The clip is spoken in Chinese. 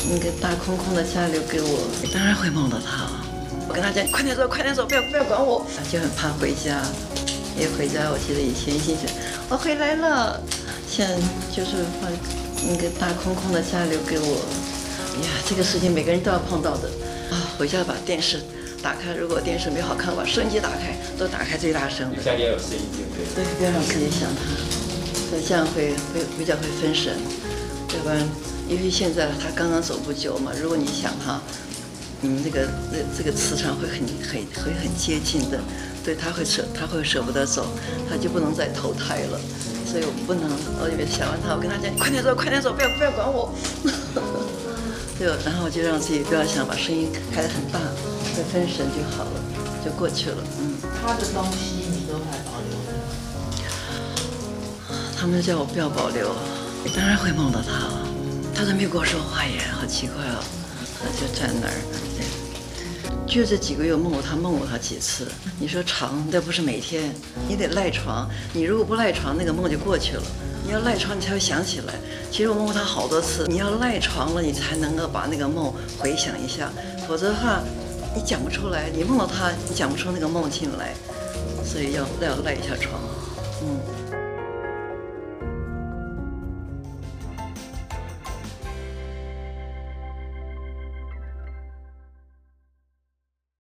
那个大空空的家留给我，当然会梦到他。我跟他讲，快点走，快点走，不要管我。他就很怕回家，一回家，我记得以前心想，我回来了，现在就是把那个大空空的家留给我。呀，这个事情每个人都要碰到的啊！回家把电视打开，如果电视没好看，把收音机打开，都打开最大声的。 家里要有声音，对不对？ 对，不要让自己想他，所以这样会比较会分神，要不然，因为现在他刚刚走不久嘛，如果你想他，这个磁场会很接近的，对他会舍不得走，他就不能再投胎了，所以我不能，我就想完他，我跟他讲，快点走，快点走，不要管我。对，然后我就让自己不要想，把声音开得很大，会分神就好了，就过去了。 他的东西你都还保留着？ 他们叫我不要保留，当然会梦到他了。他都没有跟我说话耶，好奇怪哦。他就站那儿，就这几个月梦过他几次。你说长，那不是每天，你得赖床。你如果不赖床，那个梦就过去了。你要赖床，你才会想起来。其实我梦过他好多次，你要赖床了，你才能够把那个梦回想一下，否则的话，你讲不出来。你梦到他，你讲不出那个梦境来，所以要赖一下床。